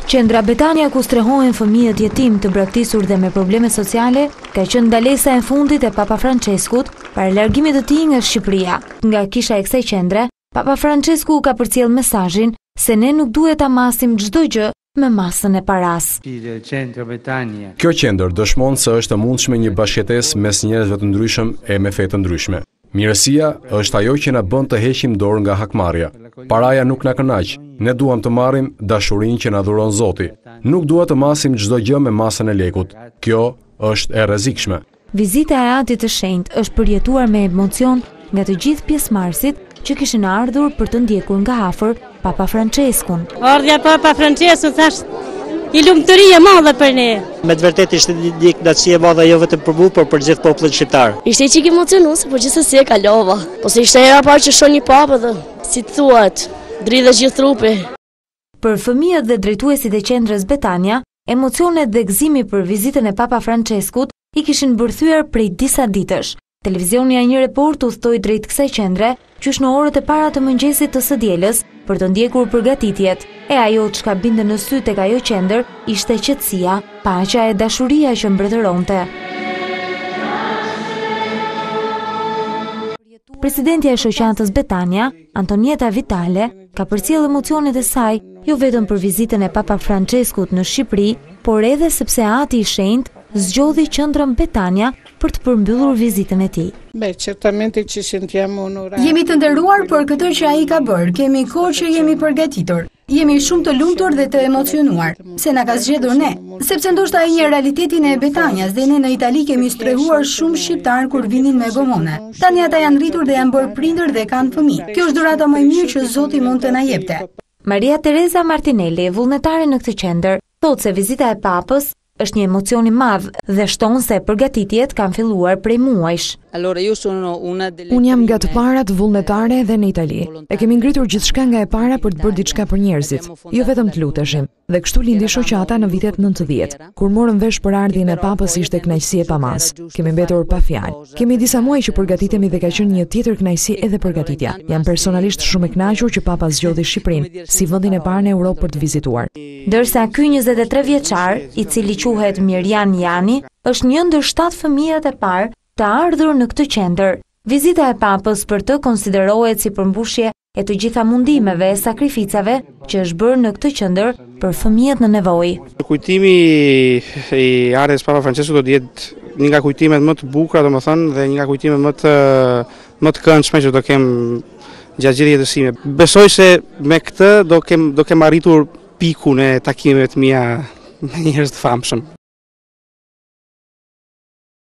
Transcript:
Qendra Betania ku strehohen fëmijët jetim të braktisur dhe me probleme sociale ka qenë ndalesa e fundit e Papa Franceskut para largimit të tij nga Shqipëria. Nga kisha e kësaj qendre, Papa Francesku ka përcjell mesazhin se ne nuk duhet ta masim çdo gjë me masën e paras. Kjo qendër dëshmon se është e mundshme një bashkëjetesë mes njerëzve të ndryshëm e me fe të ndryshme. Mirësia është ajo që na bën të heqim dorë nga hakmarrja. Paraja nuk na kënaq. Ne duam të marrim dashurinë që na dhuron Zoti. Nuk dua të masim çdo gjë me masën e lekut. Kjo është e rrezikshme. Vizita e Atit të Shenjtë është përjetuar me emocion nga të gjithë pjesëmarrësit që kishin ardhur për të ndjekur nga afër Papa Franceskun. Ardha Papa Francesku thash i lumturi e madhe për ne. Me të vërtetë ishte një kënaqësi e madhe jo vetëm për mua, por për gjithë popullin shqiptar. Ishte çik emocionuese, por gjithsesi e kalova. Po se ishte hera parë që shoh një papë dhe si thuhet, dridhe gjithë trupi. Për fëmijët dhe drejtuesit e qendrës Betania, emocionet dhe gëzimi për vizitën e Papa Franceskut i kishin bërthyer prej disa ditësh. Televizioni a një report udhtoi drejt kësaj qendre, qysh në orët e para të mëngjesit të së dielës për të ndjekur përgatitjet, e ajo çka binte në sy tek ajo qendër ishte qetësia, paqja e dashuria që mbretëronte. Presidentja e shoqatës Betania, Antonieta Vitale, ka përcjell emocionet e saj jo vetëm për vizitën e Papa Franceskut në Shqipëri, por edhe sepse Ati i Shenjtë zgjodhi qendrën Betania për të përmbyllur vizitën e tij. Jemi të nderuar për këtë që ai ka bërë, kemi kohë që jemi përgatitur. Jemi shumë të lumtur dhe të emocionuar, se na ka zgjedhur ne, sepse ndoshta ai një realitetin e Betanias dhe ne në Itali kemi strehuar shumë shqiptar kur vinin me gomone. Tani ata janë rritur dhe janë bërë prindër dhe kanë fëmijë. Kjo është dhurata më e mirë që Zoti mund të na jepte. Maria Teresa Martinelli, vullnetare në këtë qendër, thotë se vizita e Papës është një emocion i madh dhe shton se përgatitjet kanë filluar prej muajsh. Unë jam nga të parat vullnetare edhe në Itali. E kemi ngritur gjithçka nga e para për të bërë diçka për njerëzit, jo vetëm të luteshim. Dhe kështu lindi shoqata në vitet 90. Kur morëm vesh për ardhin e Papës ishte kënaqësi e pamas. Kemi mbetur pa fjalë. Kemi disa muaj që përgatitemi dhe ka qenë një tjetër kënaqësi edhe përgatitja. Jam personalisht shumë e kënaqur që Papa zgjodhi Shqipërinë si vendin e parë në Europë për të vizituar. Ndërsa ky 23 vjeçar, i cili quhet Mirjan Jani, është një ndër 7 fëmijët e parë të ardhur në këtë qendër. Vizita e Papës për të konsiderohet si përmbushje e të gjitha mundimeve e sakrificave që është bërë në këtë qendër për fëmijët në nevojë. Kujtimi i ardhes Papa Francesku do të jetë një nga kujtimet më të bukura, domethënë, dhe një nga kujtimet më të këndshme që do kem gjatë gjithë jetës sime. Besoj se me këtë do kem arritur pikun e takimeve të mia me njerëz të famshëm.